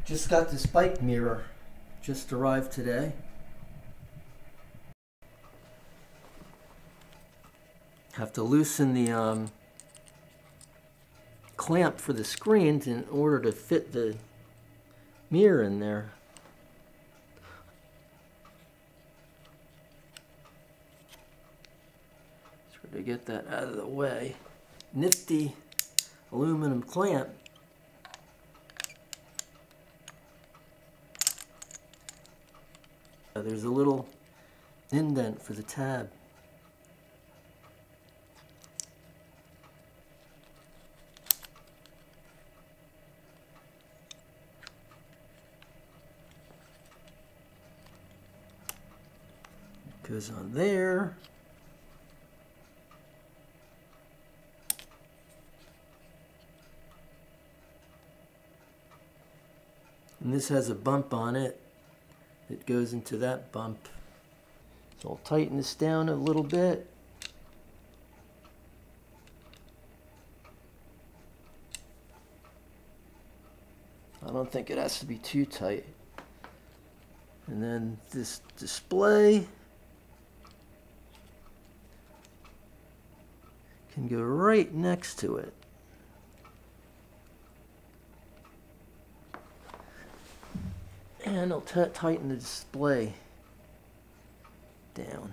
Just got this bike mirror, just arrived today. Have to loosen the clamp for the screens in order to fit the mirror in there. To get that out of the way. Nifty aluminum clamp. There's a little indent for the tab. It goes on there. And this has a bump on it that goes into that bump. So I'll tighten this down a little bit. I don't think it has to be too tight. And then this display can go right next to it. And I'll tighten the display down.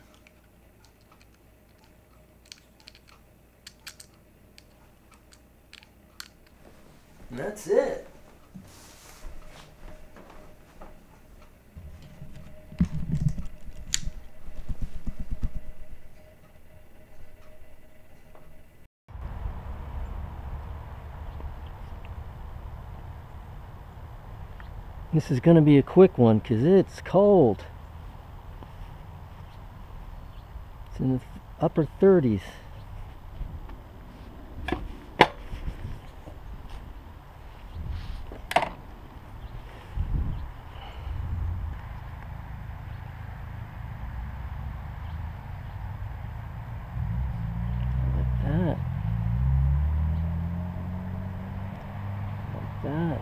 And that's it. This is going to be a quick one because it's cold. It's in the upper 30s. Like that. Like that.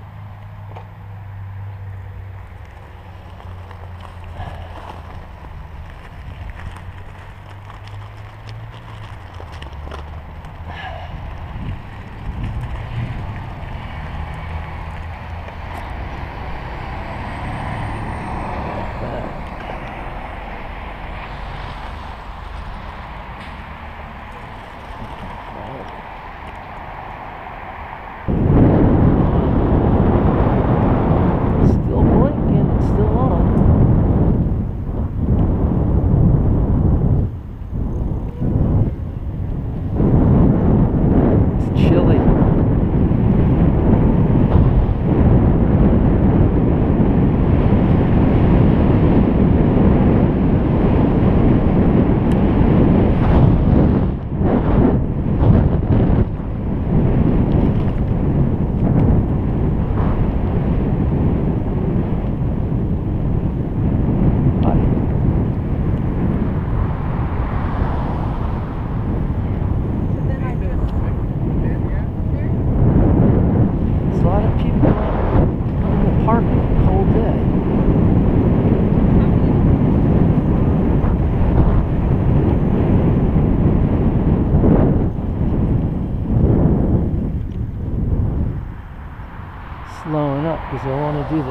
Slowing up because I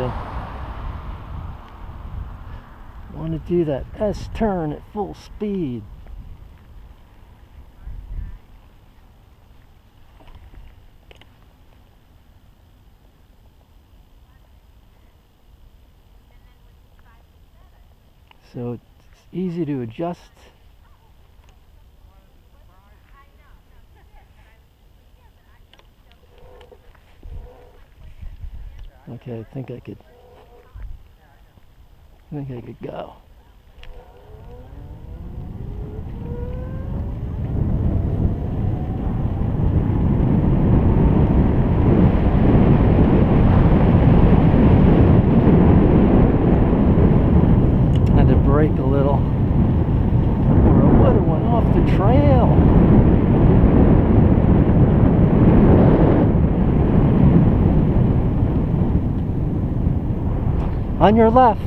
want to do that S turn at full speed. So it's easy to adjust. Okay, I think I could go. Had to brake a little, or I would have went off the trail. On your left.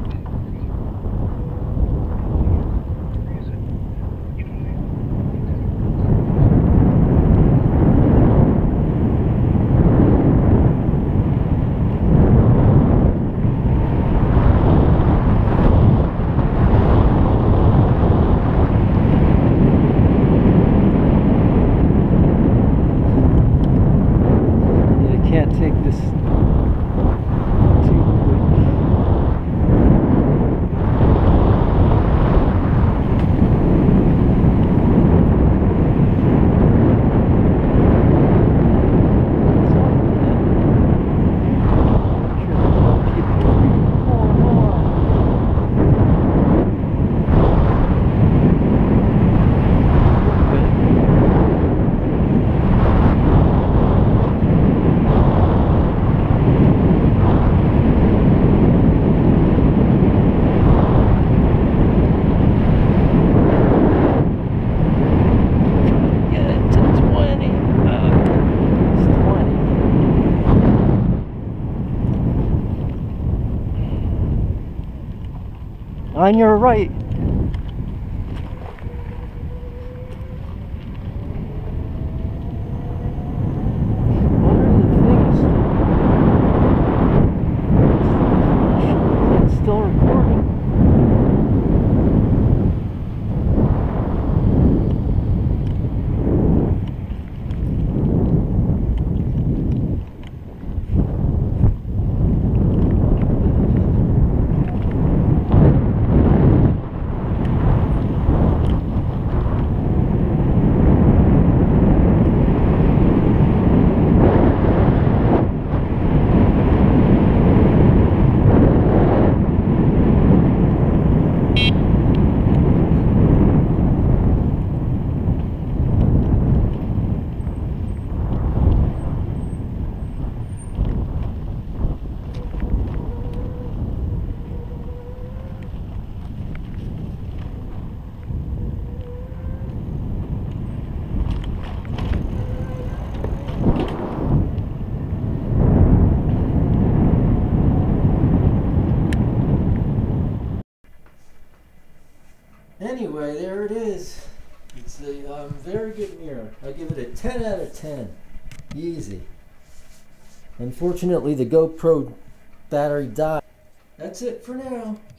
Can't take this too quick. On your right. What are the things? It's still recording. Anyway, there it is. It's a very good mirror. I give it a 10 out of 10. Easy. Unfortunately, the GoPro battery died. That's it for now.